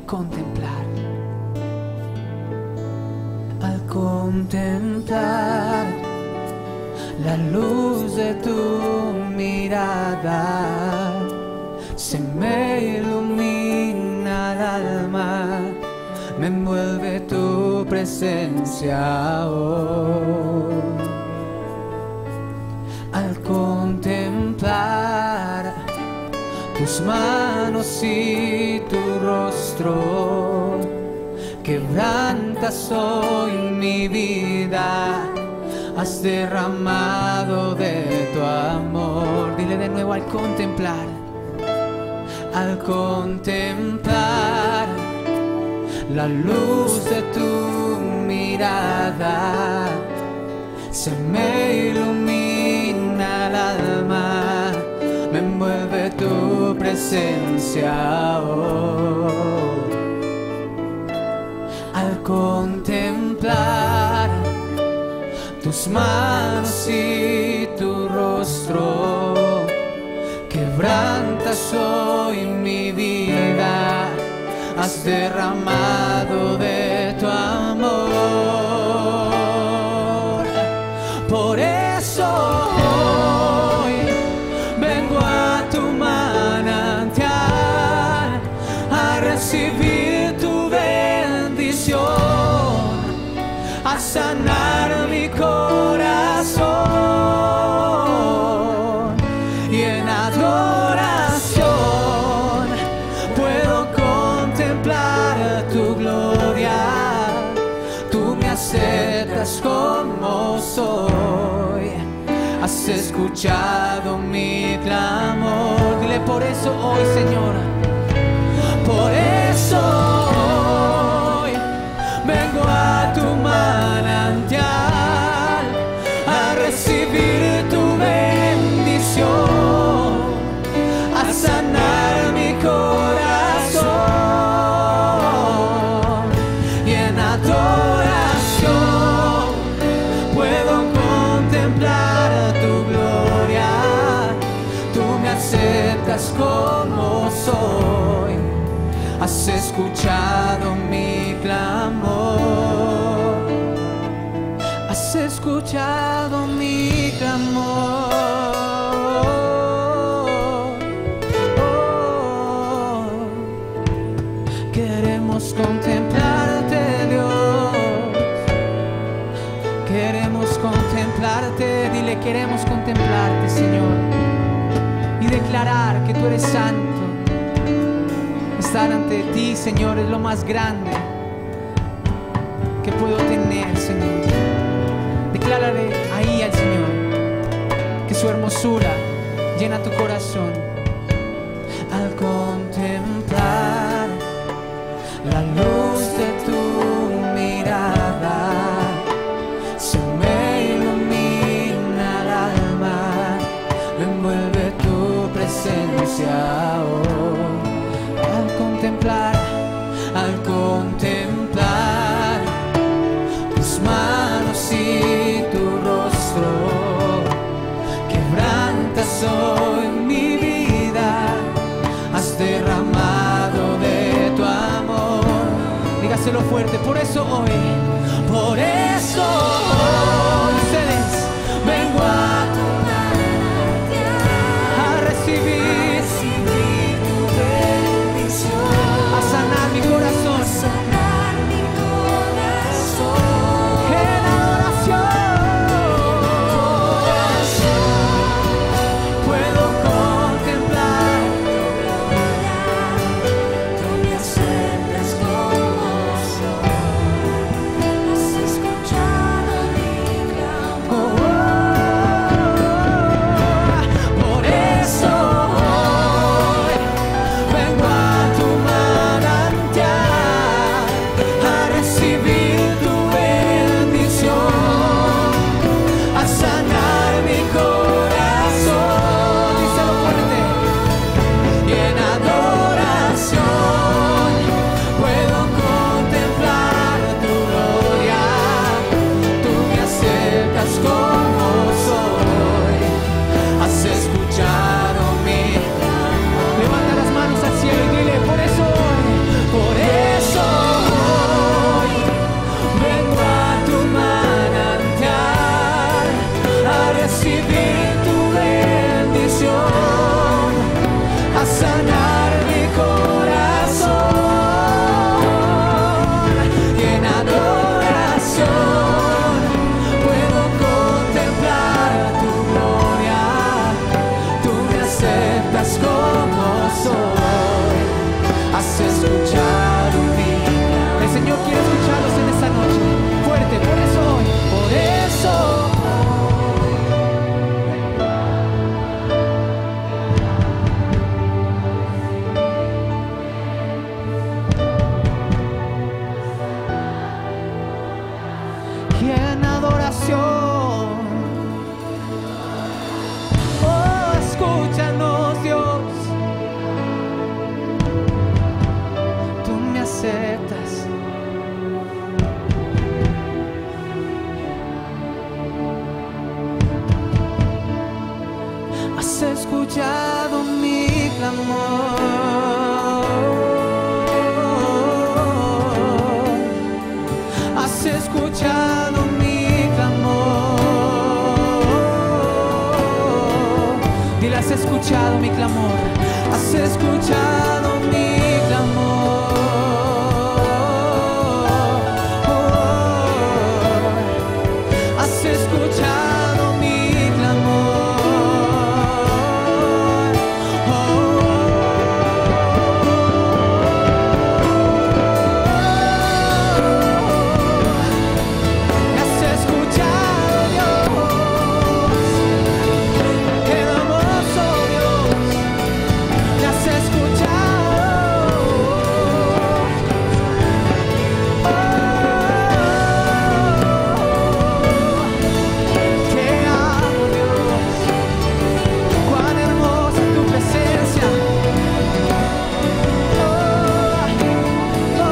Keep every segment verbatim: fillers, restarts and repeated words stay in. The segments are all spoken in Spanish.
al contemplar, al contemplar la luz de tu mirada, se me ilumina el alma, me envuelve tu presencia hoy. Al contemplar tus manos y tu rostro, quebrantas hoy mi vida, has derramado de tu amor. Dile de nuevo: al contemplar, al contemplar la luz de tu mirada, se me ilumina el alma, me envuelve tu presencia hoy. Al contemplar tus manos y tu rostro, quebrantas hoy mi vida, has derramado de tu amor. Por eso hoy vengo a tu manantial a recibir tu bendición, a sanar mi corazón, y en adoración puedo contemplar tu gloria. Tú me aceptas como soy, has escuchado mi clamor. Dile: por eso hoy, Señor, por eso hoy vengo a tu manantial a recibir tu bendición, a sanar mi corazón, y en adoración puedo contemplar tu gloria. Tú me aceptas como soy, has escuchado mi clamor, has escuchado mi clamor. Oh, queremos contemplarte, Dios, queremos contemplarte. Dile: queremos contemplarte, Señor, y declarar que tú eres santo. Estar ante ti, Señor, es lo más grande que puedo tener, Señor. Declárale ahí al Señor que su hermosura llena tu corazón. Al contemplar la luz de tu mirada, se me ilumina el alma, me envuelve tu presencia hoy. Al contemplar, al contemplar tus manos y tu rostro, quebrantas hoy mi vida, has derramado de tu amor. Dígaselo fuerte: por eso hoy, por eso hoy, ustedes, vengo a tu manantial a recibir a sanar mi corazón, a sanar mi corazón, en adoración puedo contemplar tu gloria. Tú me aceptas como soy, has escuchado escuchado mi clamor. Oh, has escuchado mi clamor. Oh, has escuchado, Dios, qué hermoso Dios, te has escuchado. Oh, qué amo, Dios, cuán hermosa tu presencia. Oh, oh,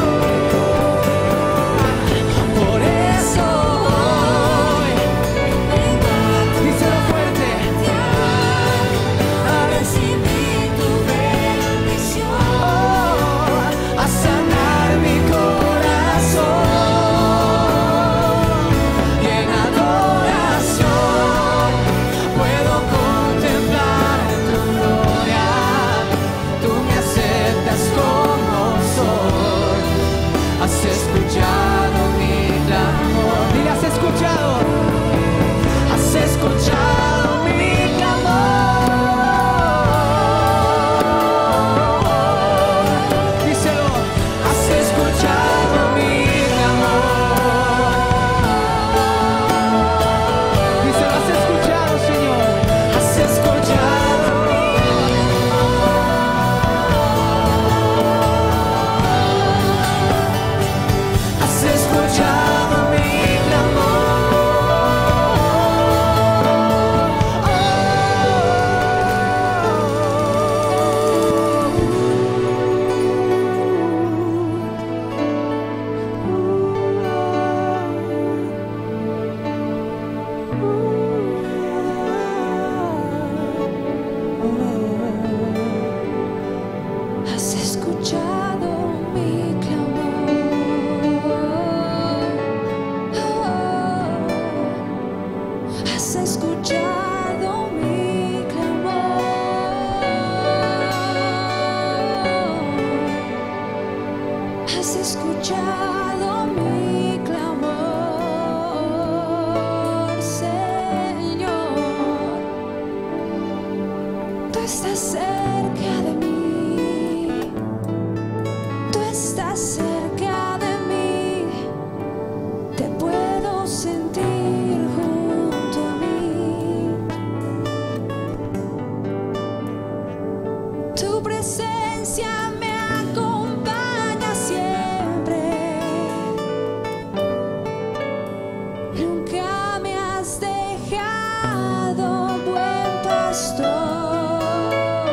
por eso hoy, díselo fuerte, a recibir tu bendición, a sanar mi corazón, y en adoración puedo contemplar tu gloria. Tú me aceptas como soy, has escuchado mi clamor. Dile, has escuchado, has escuchado mi clamor. Díselo, has escuchado mi clamor. Díselo, has escuchado, Señor, has escuchado mi has escuchado mi clamor. Has escuchado mi clamor. Has escuchado mi clamor. Has escuchado mi clamor, Señor. Tú estás cerca de mí. Tú estás cerca de mí. Te puedo sentir junto a mí. Tu presencia me acompaña siempre. Nunca me has dejado, buen pastor.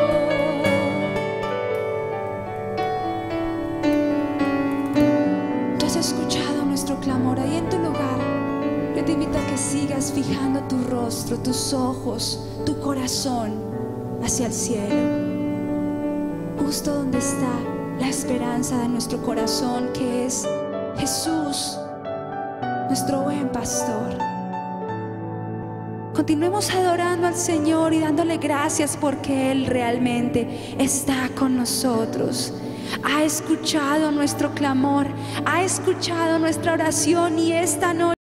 Tú has escuchado nuestro clamor ahí en tu lugar. Yo te invito a que sigas fijando tu rostro, tus ojos, tu corazón hacia el cielo, justo donde está la esperanza de nuestro corazón, que es Jesús, nuestro buen pastor. Continuemos adorando al Señor y dándole gracias porque Él realmente está con nosotros. Ha escuchado nuestro clamor, ha escuchado nuestra oración, y esta noche